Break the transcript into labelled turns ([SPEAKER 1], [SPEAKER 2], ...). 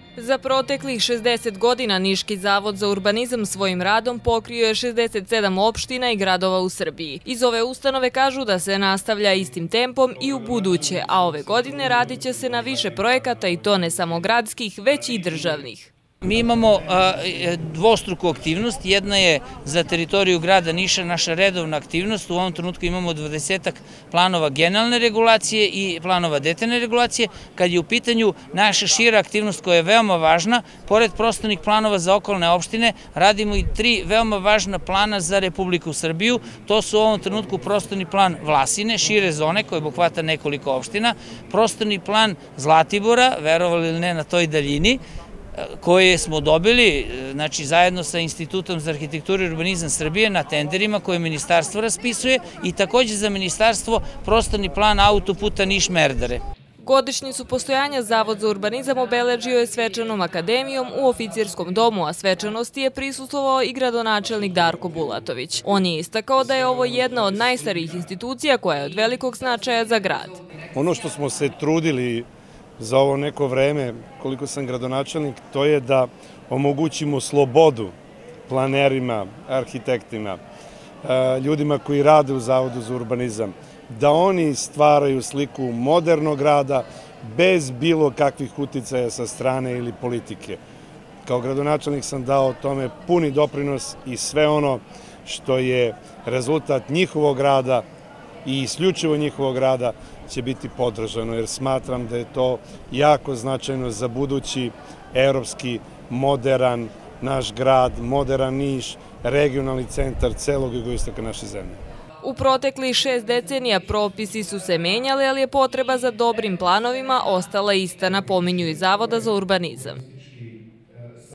[SPEAKER 1] Za proteklih 60 godina Niški zavod za urbanizam svojim radom pokrio je 67 opština i gradova u Srbiji. Iz ove ustanove kažu da se nastavlja istim tempom i u buduće, a ove godine radit će se na više projekata i to ne samo gradskih, već i državnih.
[SPEAKER 2] Mi imamo dvostruku aktivnost, jedna je za teritoriju grada Niša naša redovna aktivnost, u ovom trenutku imamo 20 planova generalne regulacije i planova detaljne regulacije. Kad je u pitanju naša šira aktivnost koja je veoma važna, pored prostornih planova za okolne opštine, radimo i 3 veoma važna plana za Republiku Srbiju. To su u ovom trenutku prostorni plan Vlasine, šire zone koje obuhvata nekoliko opština, prostorni plan Zlatibora, verovali ili ne na toj daljini, koje smo dobili zajedno sa Institutom za arhitekturu i urbanizam Srbije na tenderima koje ministarstvo raspisuje i takođe za ministarstvo prostorni plan autoputa Niš-Merdare.
[SPEAKER 1] Godišnjicu postojanja Zavod za urbanizam obeležio je svečanom akademijom u oficirskom domu, a svečanosti je prisustvovao i gradonačelnik Darko Bulatović. On je istakao da je ovo jedna od najstarijih institucija koja je od velikog značaja za grad.
[SPEAKER 3] Ono što smo se trudili za ovo neko vreme, koliko sam gradonačelnik, to je da omogućimo slobodu planerima, arhitektima, ljudima koji rade u Zavodu za urbanizam, da oni stvaraju sliku modernog grada bez bilo kakvih uticaja sa strane ili politike. Kao gradonačelnik sam dao tome puni doprinos i sve ono što je rezultat njihovog rada i isključivo njihovog rada će biti podržano, jer smatram da je to jako značajno za budući evropski, moderan naš grad, moderan Niš, regionalni centar celog jugoistoka naše zemlje.
[SPEAKER 1] U proteklih 6 decenija propisi su se menjali, ali je potreba za dobrim planovima ostala ista, napominju iz Zavoda za urbanizam.